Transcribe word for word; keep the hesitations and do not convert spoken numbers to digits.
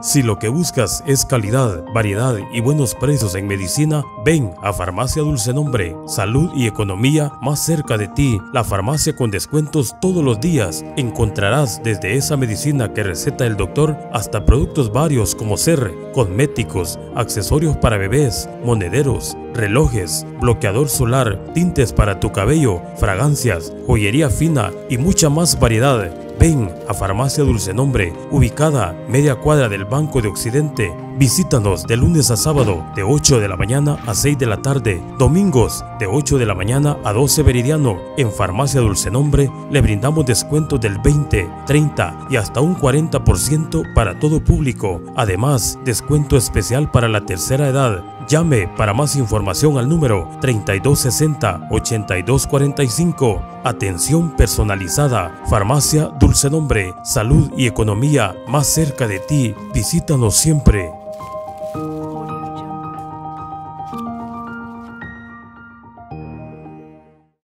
Si lo que buscas es calidad, variedad y buenos precios en medicina, ven a Farmacia Dulce Nombre. Salud y economía más cerca de ti. La farmacia con descuentos todos los días. Encontrarás desde esa medicina que receta el doctor hasta productos varios como ser cosméticos, accesorios para bebés, monederos, relojes, bloqueador solar, tintes para tu cabello, fragancias, joyería fina y mucha más variedad. Ven a Farmacia Dulce Nombre, ubicada media cuadra del Banco de Occidente. Visítanos de lunes a sábado de ocho de la mañana a seis de la tarde, domingos de ocho de la mañana a doce meridiano. En Farmacia Dulce Nombre le brindamos descuentos del veinte, treinta y hasta un cuarenta por ciento para todo público. Además, descuento especial para la tercera edad. Llame para más información al número treinta y dos sesenta, ochenta y dos cuarenta y cinco. Atención personalizada. Farmacia Dulce Nombre. Salud y economía más cerca de ti. Visítanos siempre.